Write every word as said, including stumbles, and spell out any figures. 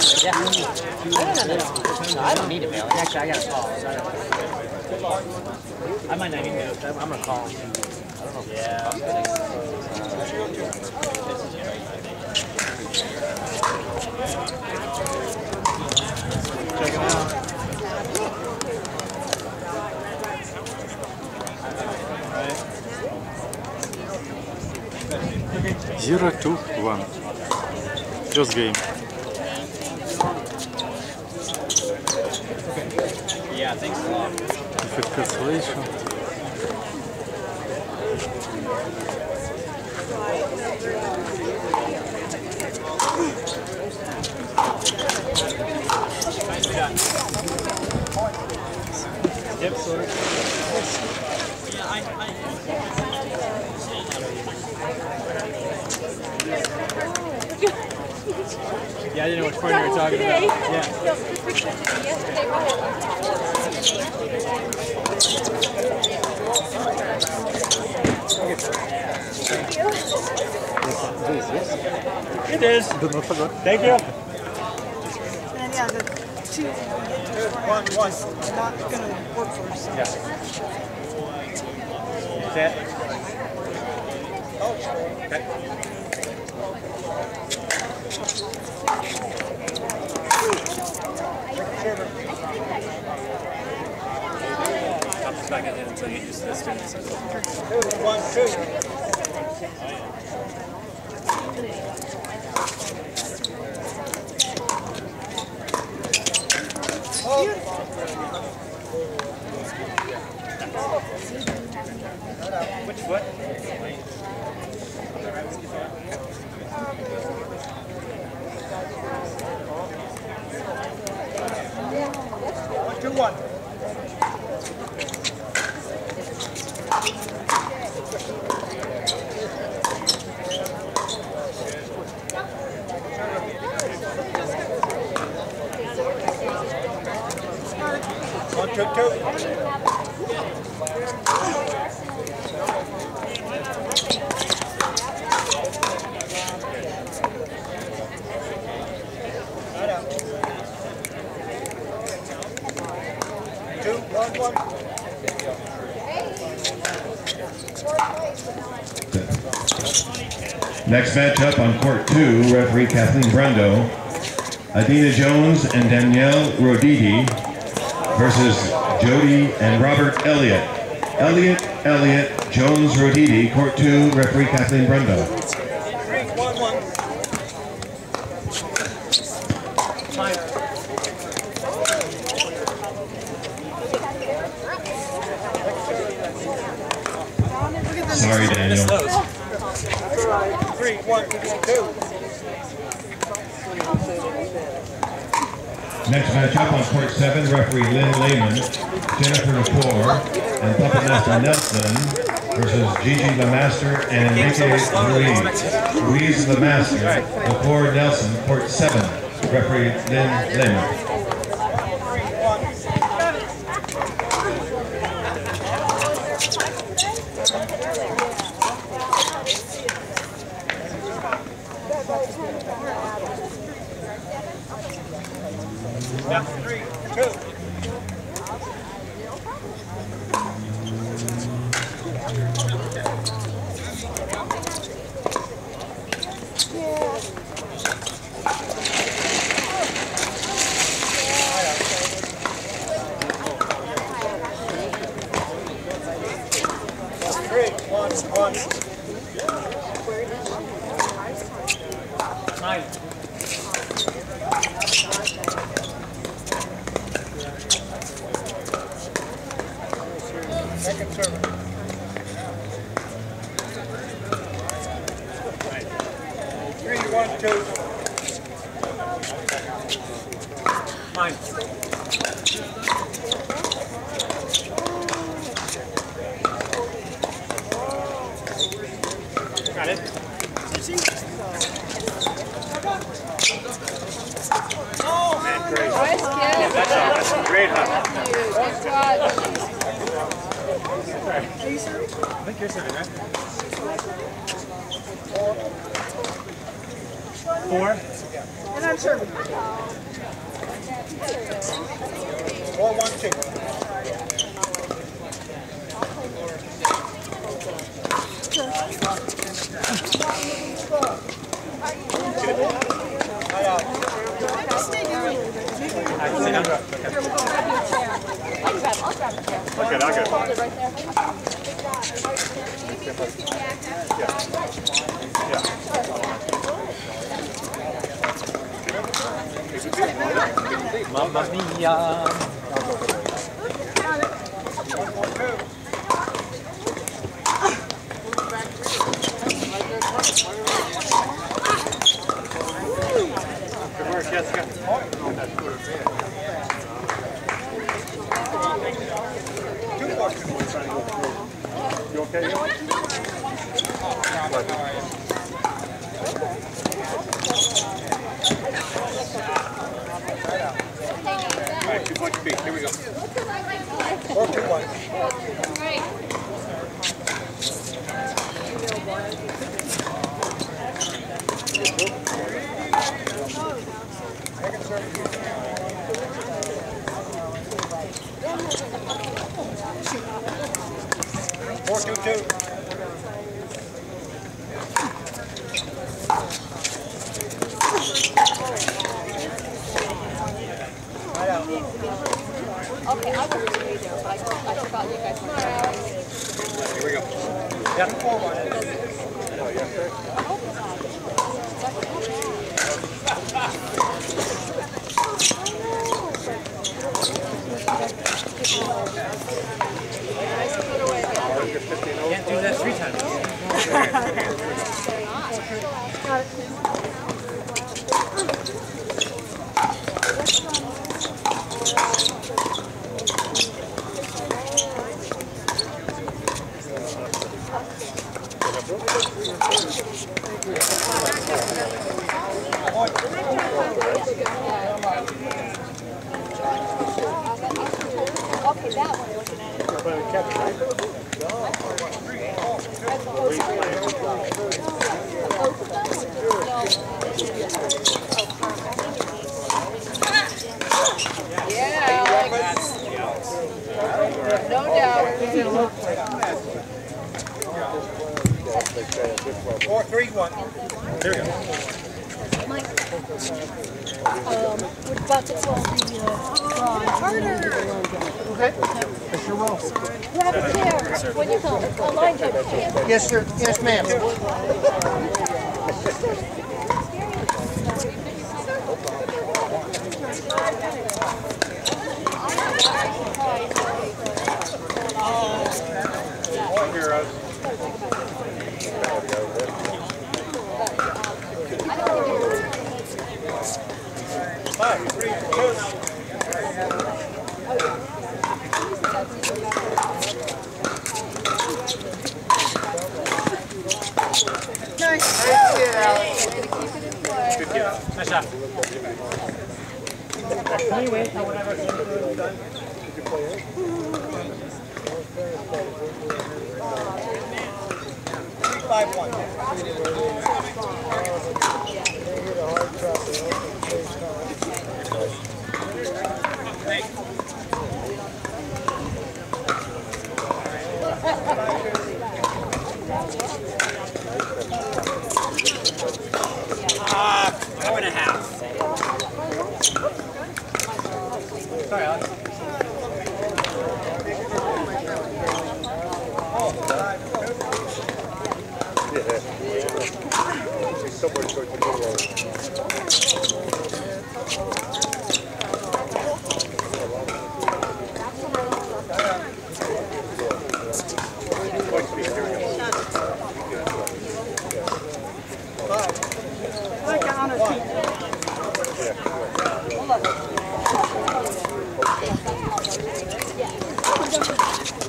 Yeah. No, no, no, no. No, I don't need it, man. Actually, I got a call. So I, I might not even do it. I'm, I'm going to call him. I don't know. Yeah. Check it out. Zero two one. Just game. Yeah, thanks a lot. Effect cancellation. Yep, sort of. Yeah, I, I... Yeah, I didn't know which part you were talking about. Yeah. It is. Thank you. And yeah, the two one one not gonna work for us. Yeah. Set. Okay. Back in until you use this one. Two, one, two. Which foot? One, two, one. One, two, two. Two, one, one. Next matchup on court two, referee Kathleen Brendo, Adina Jones and Danielle Roditi versus Jody and Robert Elliott. Elliott, Elliott, Jones, Roditi, court two, referee Kathleen Brendo. Three, one, one. Sorry, Daniel. Three, one, two. Next matchup on court seven, referee Lynn Lehman, Jennifer Lepore, and Puppet Master Nelson versus Gigi Lamaster and Enrique Ruiz. Ruiz Lamaster, Lepore Nelson, court seven, referee Lynn Lehman. Now, three, two. Three, one, one. Nine. Second server. Three, one, two. Mine. Got it. Oh, man, great. Nice kid. Yeah, that's, a, that's a great hunt. Good job. I think you're serving, right? Four. And I'm serving. Four, one, two. Okay, I'll get Hold it right there. Mamma mia. Good work, Jessica. You okay? All right, two points speed. Here we go. Four, two, one. Four, two, two. Okay, I wasn't going to be there, but I, I forgot you guys were there. Here we go. Yeah. Four, one. Can't do that three times. Okay, that one, looking at it. Yeah, Alex. No doubt. Four, three, one. Here we go. Mike, um, we're about to call the, uh, draw. Okay. That's your roll. Grab a chair when you come. A line jump chair. Yes, sir. Yes, ma'am. Heroes. Five, three, two. Nice. Good kid. Nice shot. Can you wait till whenever it's done? Five, one. Ah, four and a half. Sorry, Alex. Somewhere towards the middle. I like it on his feet. Hold on.